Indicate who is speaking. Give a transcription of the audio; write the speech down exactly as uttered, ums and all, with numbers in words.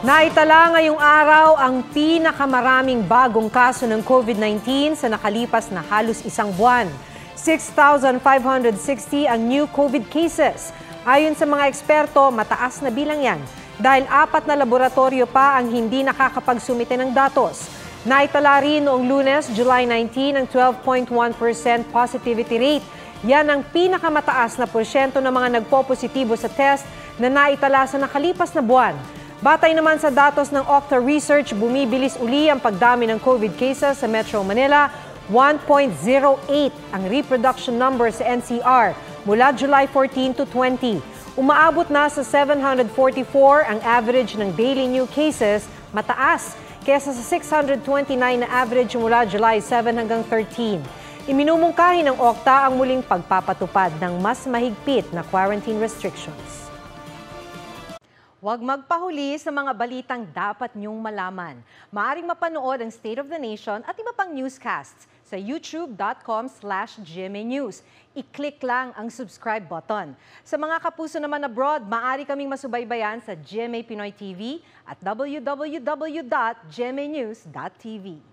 Speaker 1: Naitala ngayong araw ang pinakamaraming bagong kaso ng COVID nineteen sa nakalipas na halos isang buwan. six thousand five hundred sixty ang new COVID cases. Ayon sa mga eksperto, mataas na bilang yan dahil apat na laboratorio pa ang hindi nakakapagsumite ng datos. Naitala rin noong Lunes, July nineteenth, ang twelve point one percent positivity rate. Yan ang pinakamataas na porsyento ng mga nagpo-positibo sa test na naitala sa nakalipas na buwan. Batay naman sa datos ng Octa Research, bumibilis uli ang pagdami ng COVID cases sa Metro Manila. one point zero eight ang reproduction number sa N C R mula July fourteenth to twenty. Umaabot na sa seven hundred forty-four ang average ng daily new cases, mataas kesa sa six hundred twenty-nine na average mula July seventh hanggang thirteen. Iminumungkahi ng Octa ang muling pagpapatupad ng mas mahigpit na quarantine restrictions. Huwag magpahuli sa mga balitang dapat niyong malaman. Maaaring mapanood ang State of the Nation at iba pang newscasts sa youtube dot com slash G M A News. I-click lang ang subscribe button. Sa mga kapuso naman abroad, maaari kaming masubaybayan sa G M A Pinoy T V at w w w dot g m a news dot t v.